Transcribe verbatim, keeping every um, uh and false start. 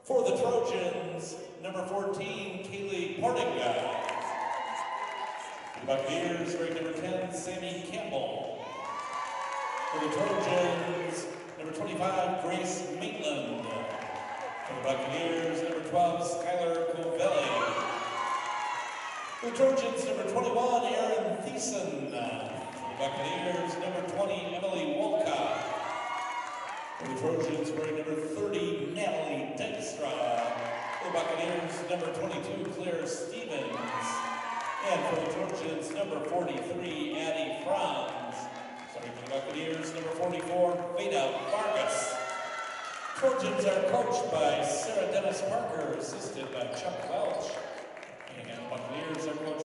For the Trojans, number fourteen, Kaylee Portinga. For the Buccaneers, wearing number ten, Sammy Campbell. For the Trojans, number twenty-five, Grace Maitland. For the Buccaneers, number twelve, Skylar Covelli. For the Trojans, number twenty-one, Aaron Thiessen. For the Buccaneers, number twenty, Emily Wolcott. For the Trojans, wearing number thirty, Natalie Dykstra. For the Buccaneers, number twenty-two, Claire Stevens. And for the Trojans, number forty-three, Addie Franz. Sorry, for the Buccaneers, number forty-four, Veda Vargas. Trojans are coached by Sarah Dennis Parker, assisted by Chuck Welch. And Buccaneers are coached